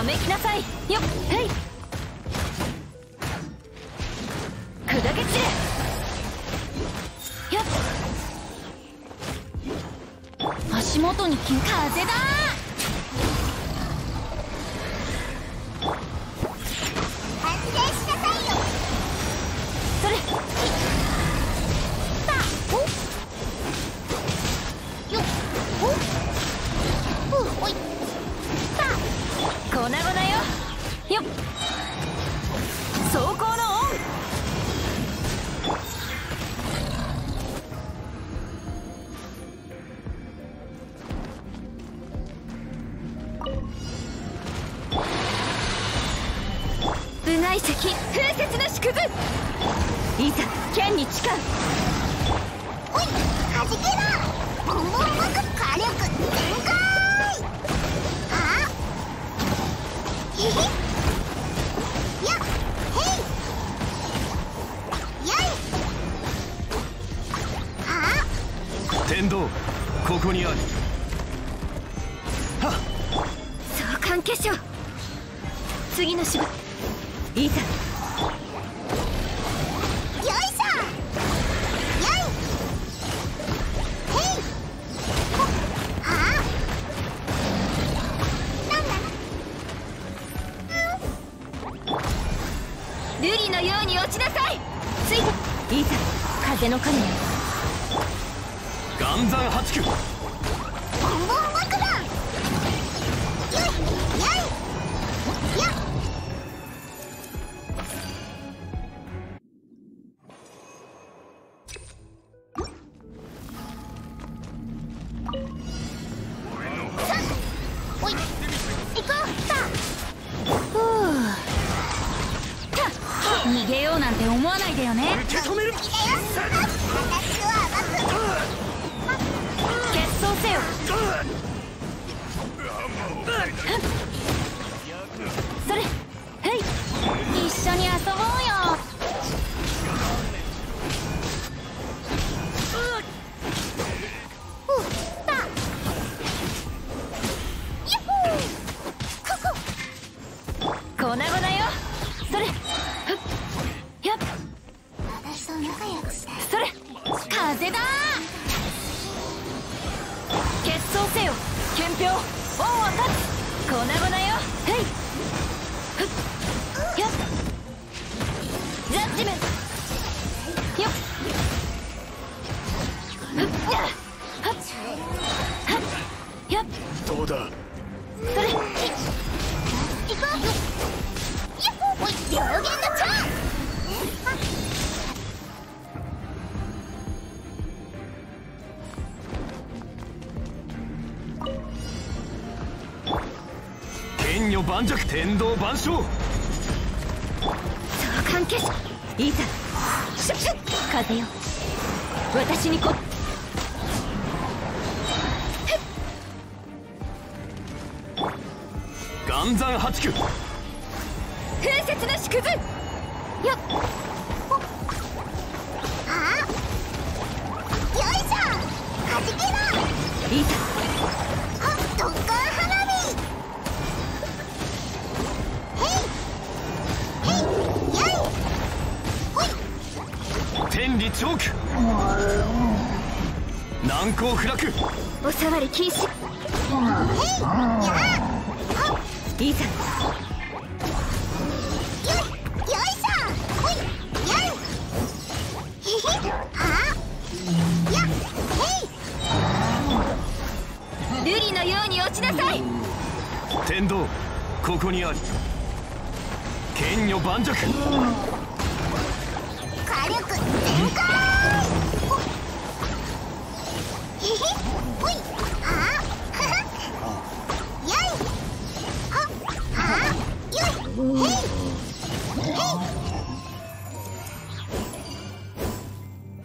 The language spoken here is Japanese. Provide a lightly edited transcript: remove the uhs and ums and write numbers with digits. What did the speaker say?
わめきなさい。よっ、はい。砕け散れ。よっ。足元に風だ。 反省しなさいよ。 それ。 おい。 粉々よ。よっ。走行のオン。部外石風雪の縮図。いざ剣に誓う。 おい、はじけろ。ボンボン爆火力全開。はあ。へへ。やっ。へい。やい。はあ。 天道、ここにある。はっ。 召喚化粧。次の芝いざ。 よいしょ。やい。へい。はあ。なんだ。 瑠璃のように落ちなさい。ついていざ。風の神よ。 岩山八九。 ボンボン爆弾。よい。やい。やっ。おい、行こう。 逃げようなんて思わないでよね。 受け止める。 私は決闘せよ。それ。はい。一緒に遊ぼうよ。粉々よ。それ。やっ。 私と仲良くしたい。 それ。風だ。決闘せよ。憲兵。恩を断つ。粉々よ。はい。やっ。ジャッジメント。よっ。やっ。 どうだ。 それ。 行こう。おい、両弦の蝶。 剣女盤石。天道万象。 召喚消し。いざ。シュッシュッ。風よ。私にこ。 岩山八九。 風雪の縮図。よっ。 はあ。よいしょ。はじけろ。 いざ。 はっ、特艦花火。へい。へい。やい。ほい。 天理チョーク。難攻不落。 おさわり禁止。 へい。やあ。 いざ。 よいしょ。ほい。やい。へへ。はあ。や。へい。 瑠璃のように落ちなさい。 天道、ここにあり。剣女盤石。 火力全開。